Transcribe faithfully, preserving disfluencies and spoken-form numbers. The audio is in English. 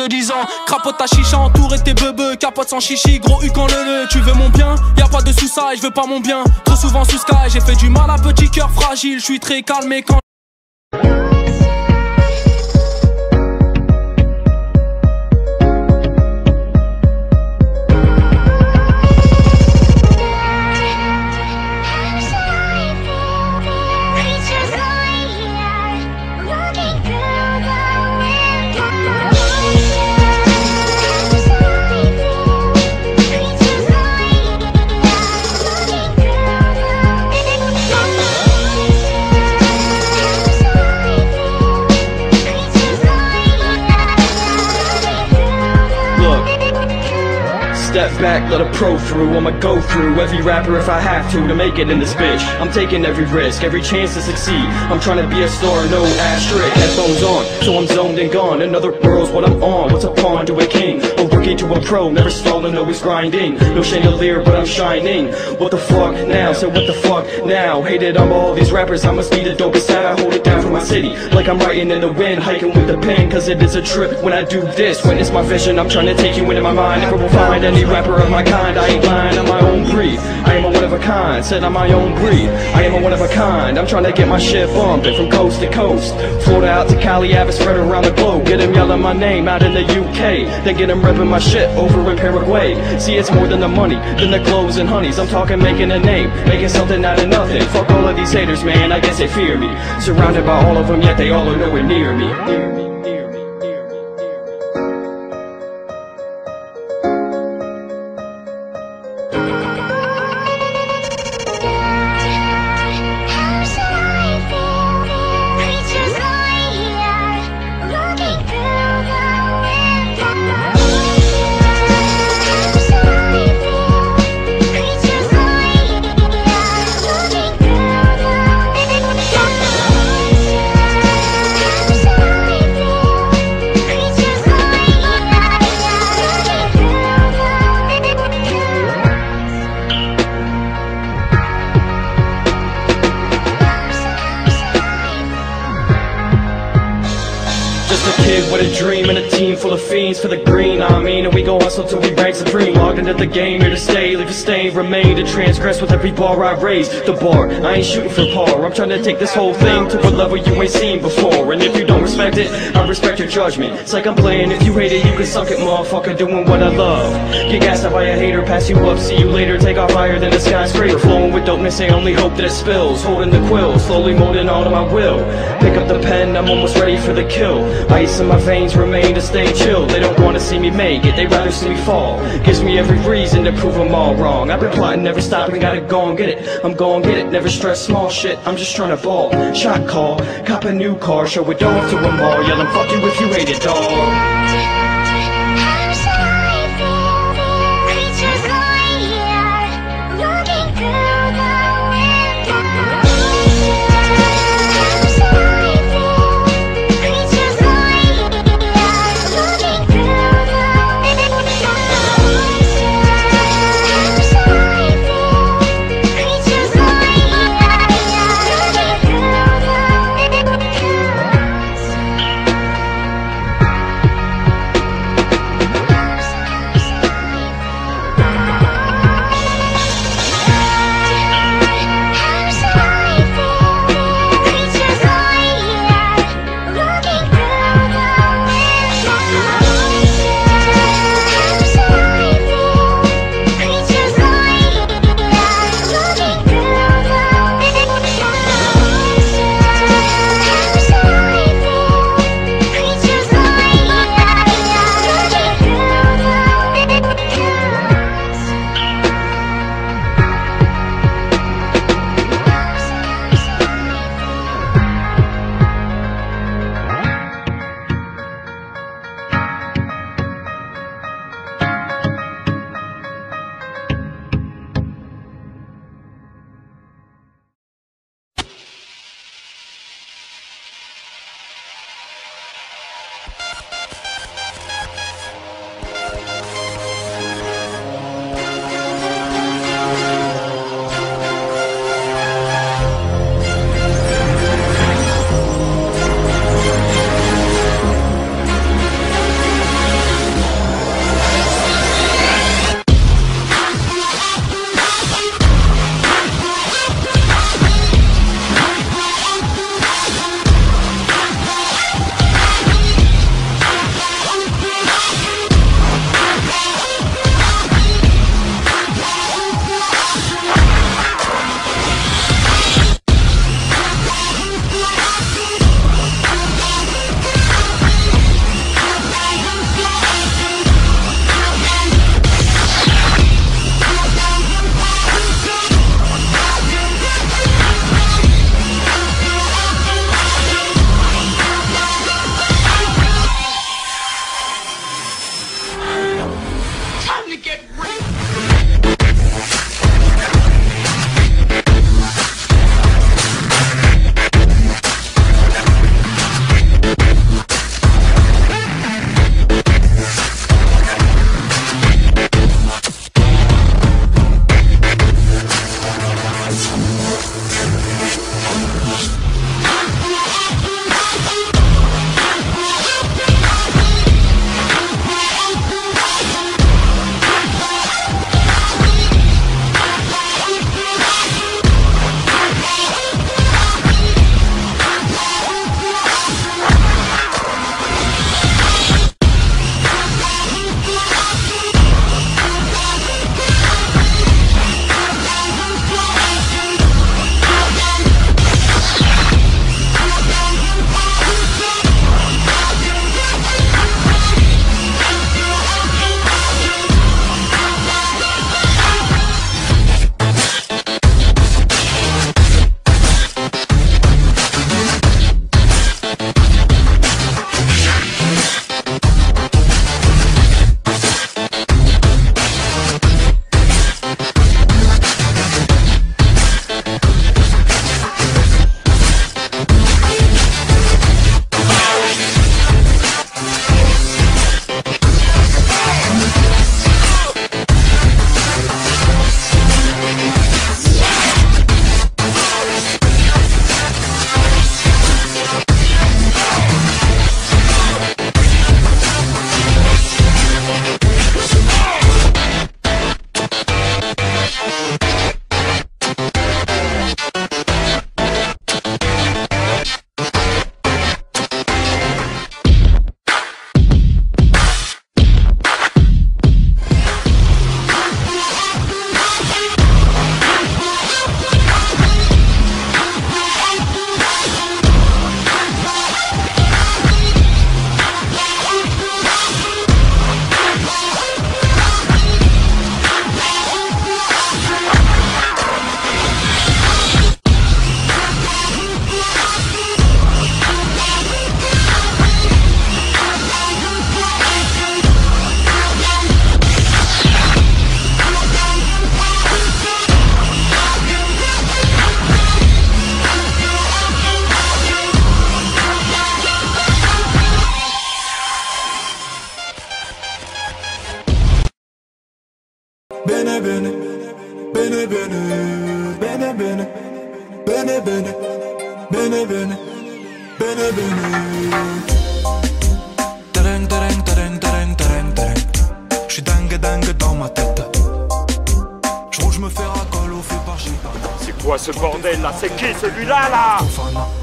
de dix ans. Crapote ta chicha, entouré de tes bebeux. Capote sans chichi, gros U quand le le. Tu veux mon bien, y'a pas de sous-ça, je veux pas mon bien. Trop souvent sous sky, j'ai fait du mal à petit cœur fragile. Je suis très calme et quand step back, let a pro through. I'ma go through every rapper if I have to to make it in this bitch. I'm taking every risk, every chance to succeed. I'm trying to be a star, no asterisk. Headphones on, so I'm zoned and gone. In other words, what I'm on, what's a pawn to a king? A rookie to a pro, never stalling, always grinding. No chandelier, but I'm shining. What the fuck now? So what the fuck now? Hated on all these rappers, I must be the dopest out. I hold it down for my city, like I'm writing in the wind, hiking with the pen, cause it is a trip when I do this. When it's my vision, I'm trying to take you into my mind. Never will find any rapper of my kind, I ain't blind, I'm my own breed. I am a one of a kind, said I'm my own breed. I am a one of a kind, I'm trying to get my shit bumping from coast to coast. Florida out to Cali, have it spread around the globe. Get him yelling my name out in the U K, then get him repping my shit over in Paraguay. See, it's more than the money, than the clothes and honeys. I'm talking making a name, making something out of nothing. Fuck all of these haters, man, I guess they fear me. Surrounded by all of them, yet they all are nowhere near me. Near me. Just a kid with a dream and a team full of fiends for the green, I mean. And we gon' hustle till we rank supreme. Logged into the game, here to stay, leave a stain, remain to transgress with every bar I raise. The bar, I ain't shooting for par, I'm trying to take this whole thing to a level you ain't seen before. And if you don't respect it, I respect your judgment. It's like I'm playing, if you hate it, you can suck it, motherfucker, doing what I love. Get gassed up by a hater, pass you up, see you later, take off higher than the skyscraper. Flowing with dopeness, I only hope that it spills. Holding the quill, slowly molding all to my will. Pick up the pen, I'm almost ready for the kill. Ice in my veins remain to stay chill. They don't wanna see me make it, they rather see me fall. Gives me every reason to prove them all wrong. I've been plotting, never stopping, gotta go and get it. I'm gon' get it, never stress small shit, I'm just trying to ball. Shot call, cop a new car, show it off to them all. Yelling fuck you if you hate it, dawg. bene bene, bene bene, bene bene, bene bene, bene bene, bene bene. Tereng tereng tereng tereng tereng tereng. J'suis dingue dingue dans ma tête. J'roule, j'me fais racole au fait par chez. C'est quoi ce bordel là? C'est qui celui-là là?